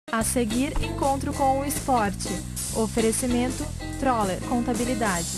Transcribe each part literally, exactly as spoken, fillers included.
A seguir, encontro com o esporte. Oferecimento Troller Contabilidade.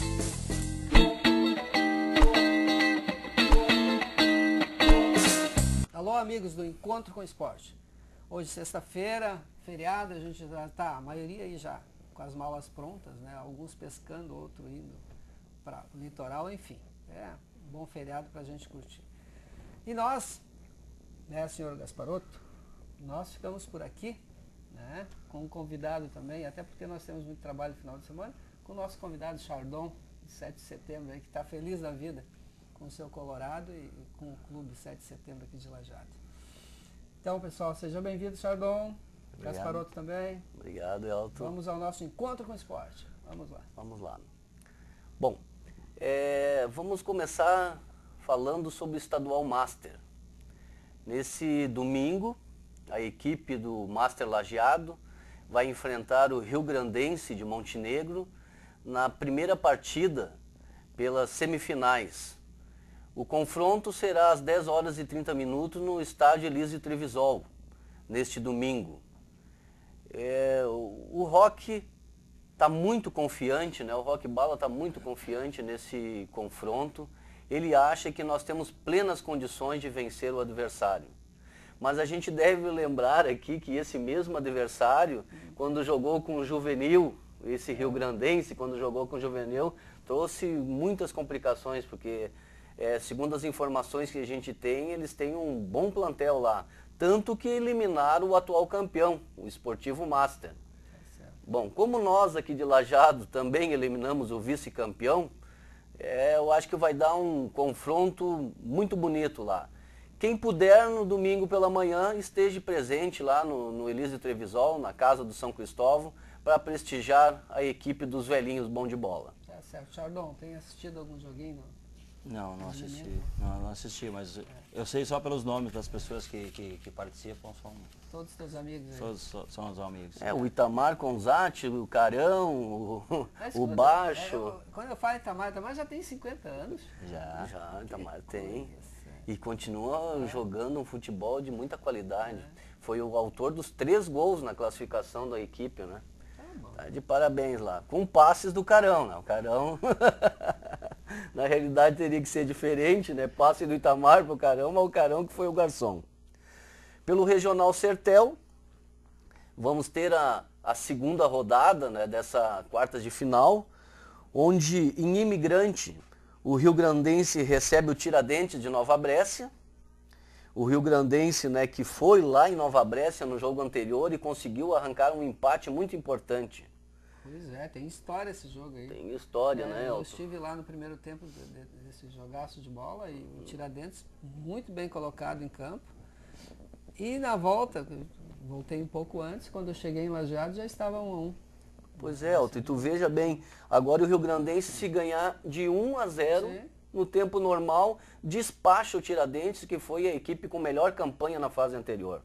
Alô, amigos do Encontro com o Esporte. Hoje, sexta-feira, feriado, a gente já tá, a maioria aí já com as malas prontas, né? Alguns pescando, outro indo para o litoral, enfim. É um bom feriado para a gente curtir. E nós, né, senhor Gasparotto, nós ficamos por aqui, né, com um convidado também, até porque nós temos muito trabalho no final de semana, com o nosso convidado Chardon, de sete de setembro, aí, que está feliz da vida com o seu Colorado e, e com o clube sete de setembro aqui de Lajeado. Então, pessoal, seja bem-vindo, Chardon. Obrigado. Gasparotto também. Obrigado, Elton. Vamos ao nosso Encontro com o Esporte. Vamos lá. Vamos lá. Bom, é, vamos começar falando sobre o Estadual Master. Nesse domingo, a equipe do Master Lajeado vai enfrentar o Rio Grandense de Montenegro na primeira partida pelas semifinais. O confronto será às dez horas e trinta minutos no estádio Elísio Trevisol, neste domingo. É, o, o Rock está muito confiante, né? O Rock Bala está muito confiante nesse confronto. Ele acha que nós temos plenas condições de vencer o adversário. Mas a gente deve lembrar aqui que esse mesmo adversário, quando jogou com o Juvenil, esse Rio Grandense, quando jogou com o Juvenil, trouxe muitas complicações, porque, é, segundo as informações que a gente tem, eles têm um bom plantel lá. Tanto que eliminaram o atual campeão, o Esportivo Master. Bom, como nós aqui de Lajeado também eliminamos o vice-campeão, é, eu acho que vai dar um confronto muito bonito lá. Quem puder, no domingo pela manhã, esteja presente lá no, no Elísio Trevisol, na casa do São Cristóvão, para prestigiar a equipe dos velhinhos bom de bola. Tá certo. Chardon, tem assistido algum joguinho? Não, não assisti. Não, não assisti, mas eu sei só pelos nomes das pessoas que, que, que participam. São, Todos os teus amigos aí? todos são os amigos. É, o Itamar Conzati, o Carão, o, Mas o quando- Baixo. é, eu- quando eu falo Itamar, Itamar já tem cinquenta anos. Já. Já, Itamar tem. Coisa. E continua jogando um futebol de muita qualidade. Foi o autor dos três gols na classificação da equipe, né? Tá bom. Tá de parabéns lá. Com passes do Carão, né? O Carão, na realidade, teria que ser diferente, né? Passe do Itamar pro Carão, mas o Carão que foi o garçom. Pelo Regional Sertel, vamos ter a, a segunda rodada, né, dessa quartas de final, onde em Imigrante o Rio Grandense recebe o Tiradentes de Nova Brécia. O Rio Grandense, né, que foi lá em Nova Brécia no jogo anterior e conseguiu arrancar um empate muito importante. Pois é, tem história esse jogo aí. Tem história, É, né, eu Elton? estive lá no primeiro tempo de- de- desse jogaço de bola e o Tiradentes muito bem colocado em campo. E na volta, eu voltei um pouco antes, quando eu cheguei em Lajeado já estava um a um. Pois é, Elton, e tu veja bem, agora o Rio Grandense, se ganhar de um a zero Sim. no tempo normal, despacha o Tiradentes, que foi a equipe com melhor campanha na fase anterior.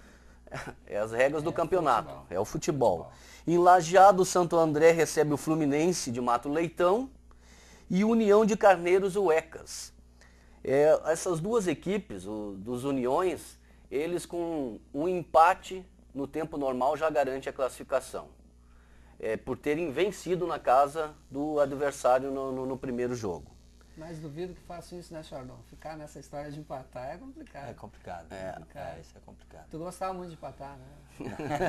É as regras do É campeonato, futebol. é o futebol. Em Lajeado, Santo André recebe o Fluminense de Mato Leitão e União de Carneiros, o Ecas. É, essas duas equipes, o, dos Uniões, eles com um empate no tempo normal já garante a classificação. É, por terem vencido na casa do adversário no, no, no primeiro jogo. Mas duvido que façam isso, né, Chardon? Ficar nessa história de empatar é complicado. É complicado. É. É, isso é complicado. Tu gostava muito de empatar, né?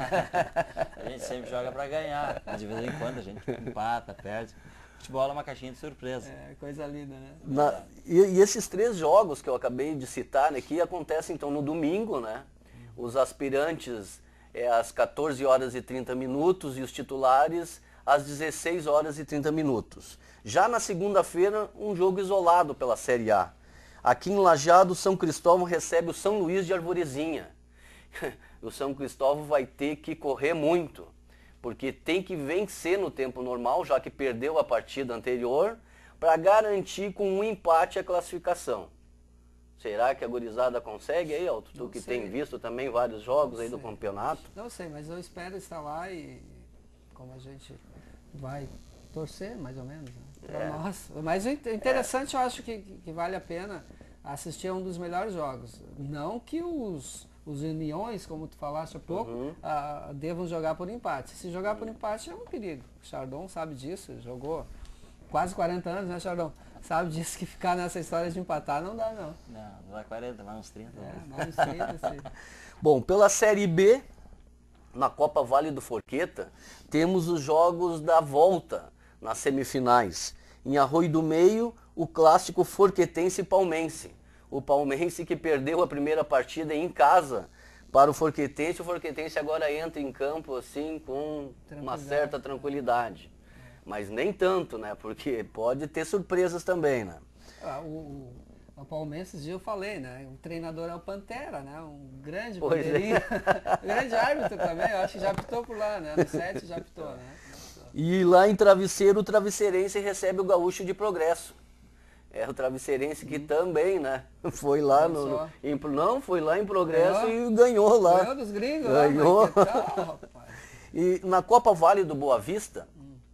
A gente sempre joga pra ganhar. Mas de vez em quando a gente empata, perde. Futebol é uma caixinha de surpresa. É coisa linda, né? Na- e, e esses três jogos que eu acabei de citar né, aqui acontecem então no domingo, né? Os aspirantes é, às quatorze horas e trinta minutos e os titulares às dezesseis horas e trinta minutos. Já na segunda-feira, um jogo isolado pela Série A. Aqui em Lajeado, São Cristóvão recebe o São Luís de Arvorezinha. O São Cristóvão vai ter que correr muito, porque tem que vencer no tempo normal, já que perdeu a partida anterior, para garantir com um empate a classificação. Será que a gurizada consegue aí, Elton? Tu Não que sei. tem visto também vários jogos Não aí do sei. campeonato. Não sei, mas eu espero estar lá e como a gente vai torcer, mais ou menos, né? Pra É. nós. Mas o in- interessante, eu acho que, que vale a pena assistir a um dos melhores jogos. Não que os, os Uniões, como tu falaste há pouco, Uhum. ah, devam jogar por empate. Se jogar por empate é um perigo. O Chardon sabe disso, jogou quase quarenta anos, né, Chardon? Sabe disso, que ficar nessa história de empatar não dá, não. Não, não dá quarenta, vai uns trinta. É, mais trinta, sim. Bom, pela Série B, na Copa Vale do Forqueta, temos os jogos da volta nas semifinais. Em Arroio do Meio, o clássico forquetense e palmense. O palmense que perdeu a primeira partida em casa para o forquetense. O forquetense agora entra em campo assim com uma certa tranquilidade. Mas nem tanto, né? Porque pode ter surpresas também, né? Ah, o, o, o Palmeiras, esse dia eu falei, né? O treinador é o Pantera, né? Um grande Pois é. bandeirinha. grande árbitro também, eu acho que já apitou por lá, né? No sete já apitou, né? E lá em Travesseiro, o Travesseirense recebe o Gaúcho de Progresso. É o Travesseirense que também, né? Foi lá no, no em, não, foi lá em Progresso Ganhou. e ganhou lá. Ganhou dos gringos, Ganhou. Lá, mas que tal, rapaz? E na Copa Vale do Boa Vista,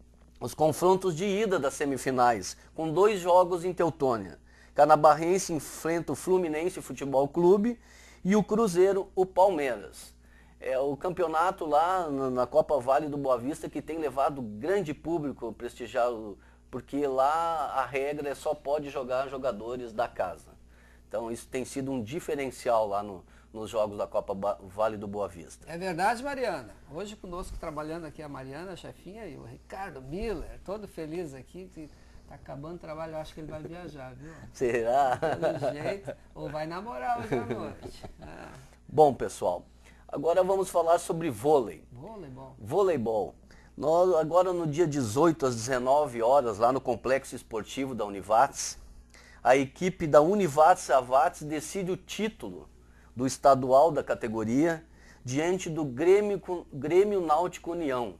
os confrontos de ida das semifinais, com dois jogos em Teutônia. Canabarrense enfrenta o Fluminense Futebol Clube e o Cruzeiro, o Palmeiras. É o campeonato lá na, na Copa Vale do Boa Vista que tem levado grande público prestigiar, porque lá a regra é só pode jogar jogadores da casa. Então isso tem sido um diferencial lá no, nos jogos da Copa ba Vale do Boa Vista. É verdade, Mariana. Hoje conosco trabalhando aqui a Mariana, a chefinha, e o Ricardo Miller, todo feliz aqui, que tá acabando o trabalho, eu acho que ele vai viajar, viu? Será? Pelo jeito, ou vai namorar hoje à noite. Ah. Bom, pessoal, agora vamos falar sobre vôlei. Voleibol. Voleibol. Nós, agora no dia dezoito às dezenove horas, lá no Complexo Esportivo da Univates, a equipe da Univates Avates decide o título do estadual da categoria diante do Grêmio, Grêmio Náutico União.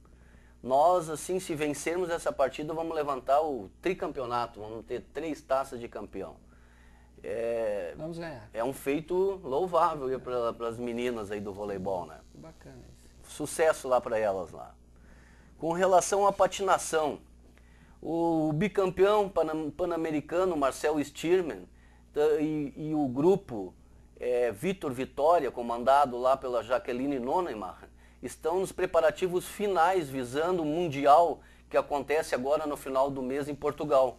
Nós, assim, se vencermos essa partida, vamos levantar o tricampeonato, vamos ter três taças de campeão. É, Vamos ganhar. é um feito louvável para as meninas aí do voleibol, né? Que bacana isso. Sucesso lá para elas lá. Com relação à patinação, o bicampeão pan-americano Marcel Stirman e, e o grupo é, Vitor Vitória, comandado lá pela Jaqueline Nonnemann, estão nos preparativos finais visando o Mundial que acontece agora no final do mês em Portugal.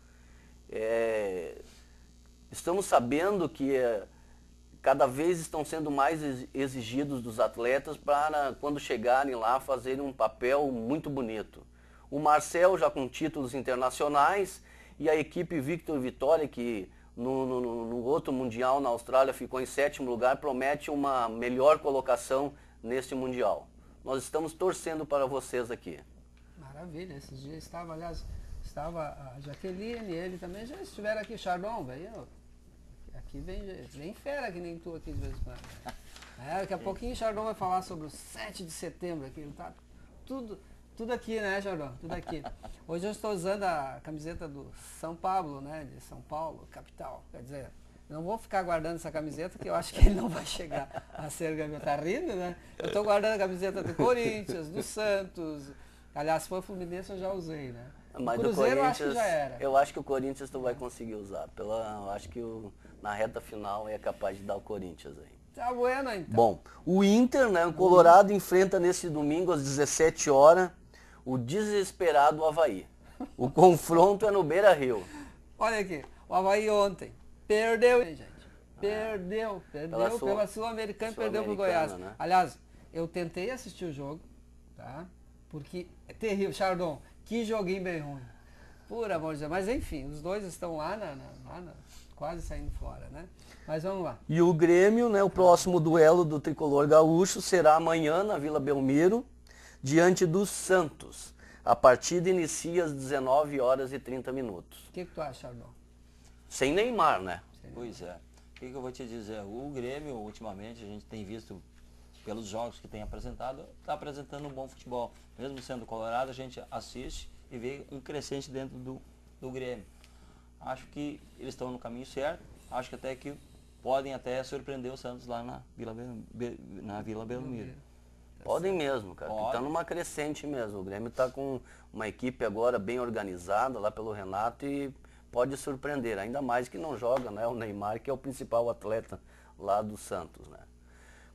É, estamos sabendo que é, cada vez estão sendo mais exigidos dos atletas para, quando chegarem lá, fazerem um papel muito bonito. O Marcel já com títulos internacionais e a equipe Victor Vitória, que no, no, no outro Mundial na Austrália ficou em sétimo lugar, promete uma melhor colocação neste Mundial. Nós estamos torcendo para vocês aqui. Maravilha, esses dias estava, aliás, estava a Jaqueline, ele também já estiveram aqui, Chardon, veio. Aqui vem, vem fera que nem tu aqui de vez em quando. É, daqui a pouquinho o Chardon vai falar sobre o sete de setembro aqui, tá tudo, tudo aqui, né, Chardon? Tudo aqui. Hoje eu estou usando a camiseta do São Paulo, né, de São Paulo, capital. Quer dizer, não vou ficar guardando essa camiseta que eu acho que ele não vai chegar a ser campeão. Tá rindo, né? Eu estou guardando a camiseta do Corinthians, do Santos. Aliás, se for Fluminense eu já usei, né? Mas o Cruzeiro do eu acho que já era. Eu acho que o Corinthians tu vai conseguir usar. Pela, eu acho que o, na reta final é capaz de dar o Corinthians aí. Tá bueno, então. Bom, o Inter, né, o Colorado, enfrenta nesse domingo às dezessete horas o desesperado Avaí. O confronto é no Beira-Rio. Olha aqui, o Avaí ontem perdeu, hein, gente? Perdeu, perdeu Pela Sul- pela Sul-Americana e perdeu pro Sul-Americana, Goiás. né? Aliás, eu tentei assistir o jogo, tá? Porque é terrível, Chardon, que joguinho bem ruim. Por amor de Deus. Mas enfim, os dois estão lá, na, na- lá na- quase saindo fora, né? Mas vamos lá. E o Grêmio, né, o próximo duelo do tricolor gaúcho será amanhã na Vila Belmiro, diante do Santos. A partida inicia às dezenove horas e trinta minutos. O que, que tu acha, Chardon? Sem Neymar, né? Pois é. O que, que eu vou te dizer? O Grêmio, ultimamente, a gente tem visto, pelos jogos que tem apresentado, está apresentando um bom futebol. Mesmo sendo colorado, a gente assiste e vê um crescente dentro do, do Grêmio. Acho que eles estão no caminho certo. Acho que até que podem até surpreender o Santos lá na Vila, Bel- Be- na Vila Belmiro. Podem mesmo, cara. Pode. Está numa crescente mesmo. O Grêmio está com uma equipe agora bem organizada lá pelo Renato e pode surpreender. Ainda mais que não joga, né? O Neymar, que é o principal atleta lá do Santos, né?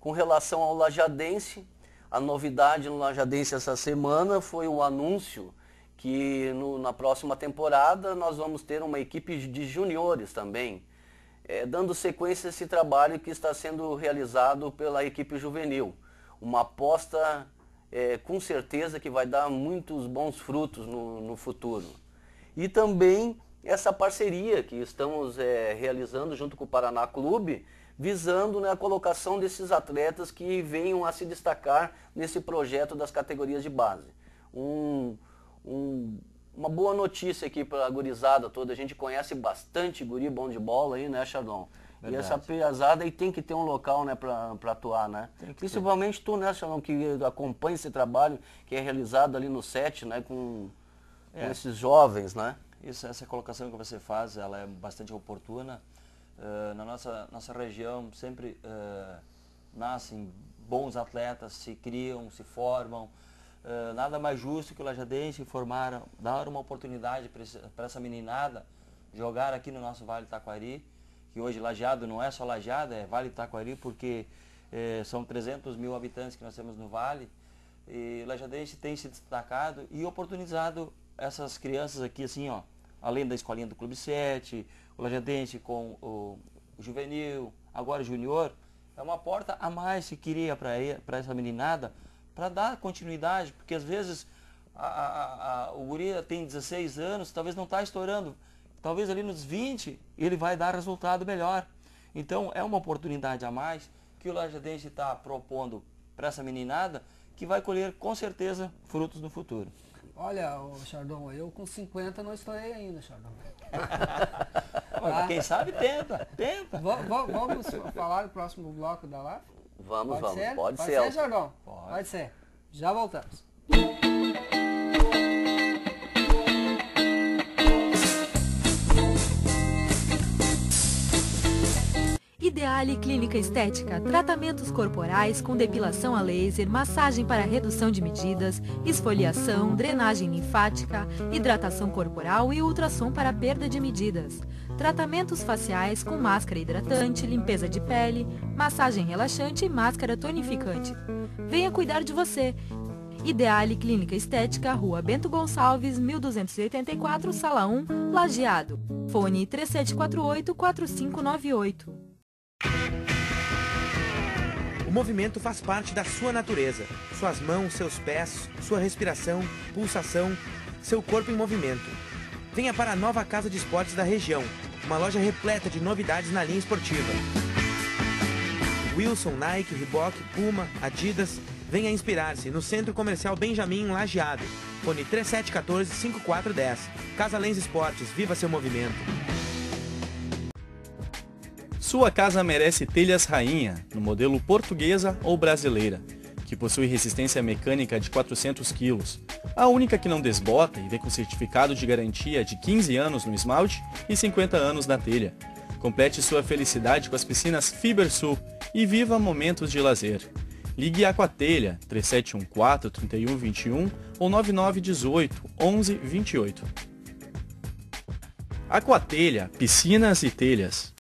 Com relação ao Lajadense, a novidade no Lajadense essa semana foi o anúncio que no, na próxima temporada nós vamos ter uma equipe de juniores também, é, dando sequência a esse trabalho que está sendo realizado pela equipe juvenil. Uma aposta é, com certeza que vai dar muitos bons frutos no, no futuro. E também essa parceria que estamos é, realizando junto com o Paraná Clube, visando, né, a colocação desses atletas que venham a se destacar nesse projeto das categorias de base. Um, um, uma boa notícia aqui para a gurizada toda, a gente conhece bastante guri bom de bola aí, né, Chardon? Verdade. E essa pesada aí tem que ter um local, né, para atuar, né? Principalmente ter. Tu, né, Chardon, que acompanha esse trabalho que é realizado ali no set, né, com, é. com esses jovens, né? Isso, essa colocação que você faz, ela é bastante oportuna. Uh, na nossa, nossa região sempre uh, nascem bons atletas, se criam, se formam. Uh, nada mais justo que o Lajadense formar, dar uma oportunidade para essa meninada jogar aqui no nosso Vale do Taquari, que hoje Lajeado não é só Lajeado, é Vale do Taquari, porque uh, são trezentos mil habitantes que nós temos no Vale, e o Lajadense tem se destacado e oportunizado essas crianças aqui, assim, ó, além da escolinha do Clube sete, o Lajadense com o, o juvenil, agora o junior, é uma porta a mais que queria para essa meninada, para dar continuidade, porque às vezes a, a, a, o guri tem dezesseis anos, talvez não está estourando, talvez ali nos vinte ele vai dar resultado melhor. Então é uma oportunidade a mais que o Lajadense está propondo para essa meninada, que vai colher com certeza frutos no futuro. Olha, Chardon, eu com cinquenta não estourei ainda, Chardon. Ah. Quem sabe tenta, tenta. V vamos falar no próximo bloco da L A F? Vamos, pode vamos, ser? pode, pode ser. ser, Chardon? Pode. Pode ser. Já voltamos. Ideale Clínica Estética, tratamentos corporais com depilação a laser, massagem para redução de medidas, esfoliação, drenagem linfática, hidratação corporal e ultrassom para perda de medidas. Tratamentos faciais com máscara hidratante, limpeza de pele, massagem relaxante e máscara tonificante. Venha cuidar de você. Ideale Clínica Estética, Rua Bento Gonçalves, mil duzentos e oitenta e quatro, Sala um, Lajeado. Fone três sete quatro oito, quatro cinco nove oito. O movimento faz parte da sua natureza. Suas mãos, seus pés, sua respiração, pulsação, seu corpo em movimento. Venha para a nova casa de esportes da região, uma loja repleta de novidades na linha esportiva. Wilson, Nike, Reebok, Puma, Adidas. Venha inspirar-se no Centro Comercial Benjamin, em Lajeado. Fone três sete um quatro, cinco quatro um zero. Casa Lens Esportes, viva seu movimento. Sua casa merece telhas rainha, no modelo portuguesa ou brasileira, que possui resistência mecânica de quatrocentos quilos, a única que não desbota e vem com certificado de garantia de quinze anos no esmalte e cinquenta anos na telha. Complete sua felicidade com as piscinas Fibersul e viva momentos de lazer. Ligue Aquatelha três sete um quatro, três um dois um ou nove nove um oito, onze vinte e oito. Aquatelha, piscinas e telhas.